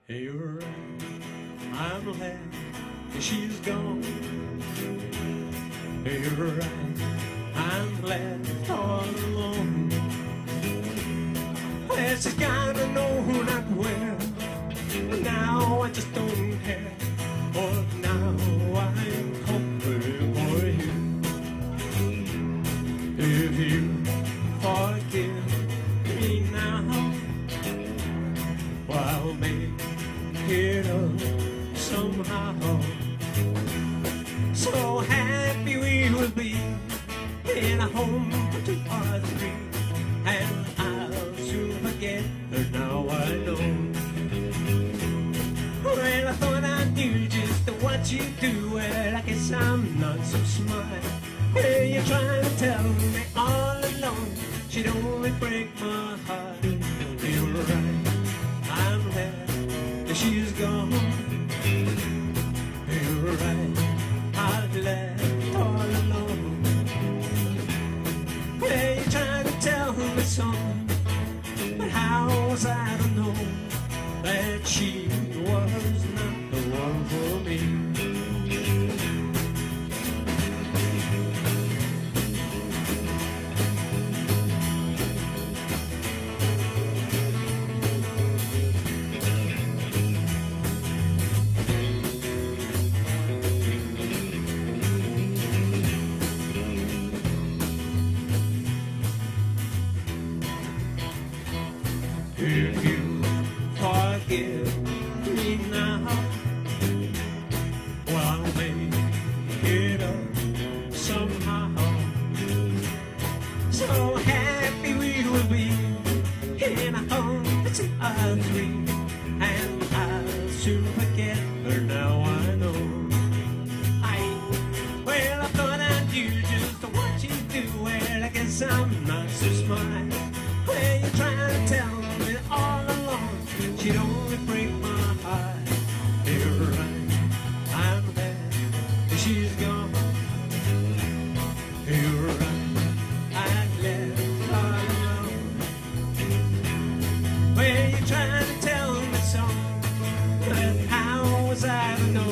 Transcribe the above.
You're right, I'm glad that she's gone. You're right, I'm glad all alone. Well, she's gotta know not where, but now I just don't care. Oh, now I'm hoping for you. If you forgive me now, well, I'll make it up somehow. So happy we will be in a home for 2 or 3, and I'll soon forget her. Now I know. Well, I thought I knew just what you do. Well, I guess I'm not so smart. Well, you're trying to tell me all along she'd only break my heart. You're right, I'm glad that she's gone. You're right, I'm left all alone. Well, you're trying to tell me something, but how was I to know that she was not the one for me? If you forgive me now, well, I'll make it up somehow. So happy we will be in a home for 2 or 3, and I'll soon forget her. Now I know. Well, I thought I knew just what you do. Well, I guess I'm not so smart. Well, you're trying to tell me all along she'd only break my heart. You're right, I'm glad that she's gone. You're right, I'm left all alone. Well, you're trying to tell me something, but how was I to know